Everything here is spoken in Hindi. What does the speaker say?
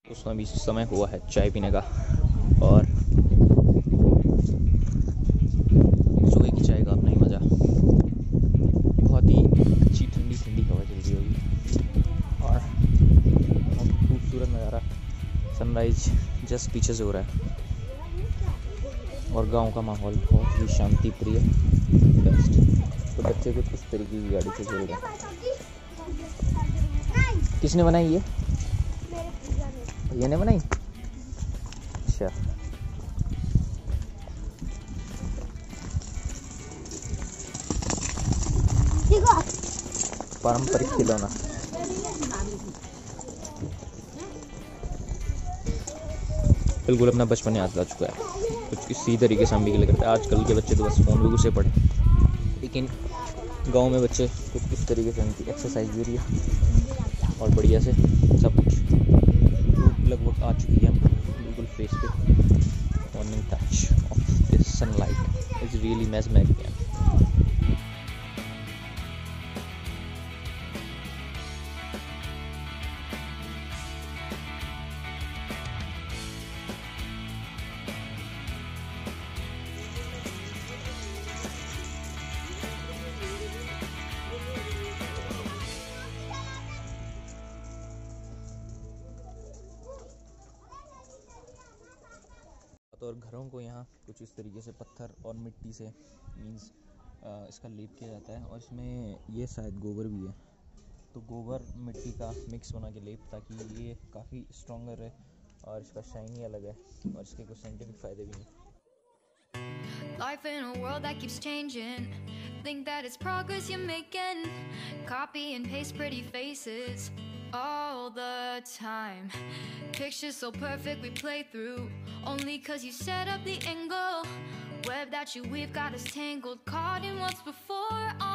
दोस्तों अभी समय हुआ है चाय पीने का और सुबह की चाय का अपना ही मज़ा। बहुत ही अच्छी ठंडी ठंडी हवा चल रही होगी और बहुत खूबसूरत नज़ारा। सनराइज जस्ट पीछे से हो रहा है और गांव का माहौल बहुत ही शांति प्रिय बेस्ट। तो बच्चे कुछ इस तरीके की गाड़ी से खेल रहे हैं। किसने बनाई ये? भैया ने बनाई। अच्छा पारंपरिक खिलौना। बिल्कुल अपना बचपन याद आ चुका है। कुछ इसी तरीके से हम भी खेला करते हैं। आजकल के बच्चे तो बस फ़ोन में घुसे पड़े, लेकिन गांव में बच्चे कुछ इस तरीके से उनकी एक्सरसाइज भी रही है और बढ़िया से सब कुछ लगभग आ चुकी है। बिल्कुल फेस पे morning touch of this sunlight is really magic. और घरों को यहाँ कुछ इस तरीके से पत्थर और मिट्टी से मींस इसका लेप किया जाता है और इसमें ये शायद गोबर भी है, तो गोबर मिट्टी का मिक्स बना के लेप, ताकि ये काफ़ी स्ट्रॉन्गर है और इसका शाइन ही अलग है और इसके कुछ साइंटिफिक फ़ायदे भी हैं। Life in a world that keeps changing. Think that it's progress you're making. Copy and paste pretty faces all the time. Pictures so perfect we play through. Only cause you set up the angle. Web that you weave got us tangled. Caught in what's before